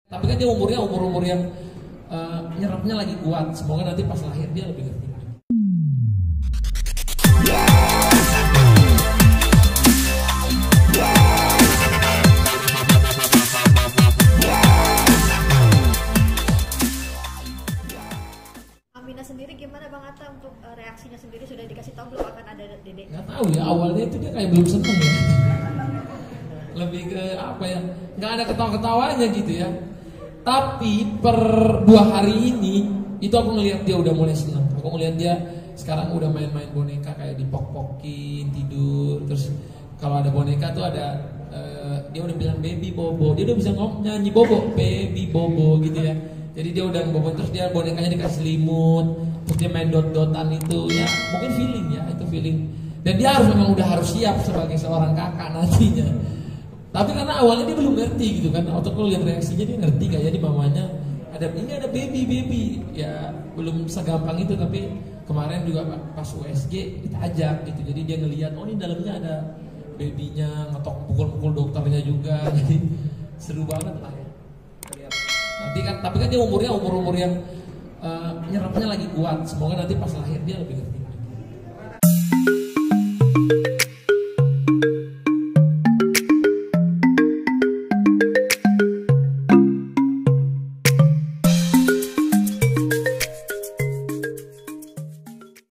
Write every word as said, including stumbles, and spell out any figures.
Tapi kan dia umurnya umur-umur yang uh, nyerapnya lagi kuat. Semoga nanti pas lahir dia lebih ngerti lagi. Amina sendiri gimana Bang Atta untuk uh, reaksinya sendiri, sudah dikasih tahu belum akan ada dedek? Nggak tahu ya, awalnya itu dia kayak belum seneng ya. Lebih ke apa ya, nggak ada ketawa-ketawanya gitu ya. Tapi per dua hari ini itu aku ngelihat dia udah mulai seneng. Aku ngelihat dia sekarang udah main-main boneka, kayak dipok-pokin tidur. Terus kalau ada boneka tuh ada uh, dia udah bilang baby bobo. Dia udah bisa ngomong nyanyi bobo, baby bobo gitu ya. Jadi dia udah bobo, terus dia bonekanya dikasih selimut, terus dia main dot-dotan itu ya. Mungkin feeling ya, itu feeling. Dan dia harus memang udah harus siap sebagai seorang kakak nantinya. Tapi karena awalnya dia belum ngerti gitu kan, waktu aku lihat reaksinya dia ngerti gak ya di mamanya ada ini ada baby baby ya, belum segampang itu. Tapi kemarin juga pas U S G kita ajak gitu, jadi dia ngelihat oh ini dalamnya ada babynya, ngetok pukul-pukul dokternya juga, jadi seru banget lah ya. Lihat. Nanti kan, tapi kan dia umurnya umur-umur yang uh, nyerapnya lagi kuat. Semoga nanti pas lahir dia lebih ngerti.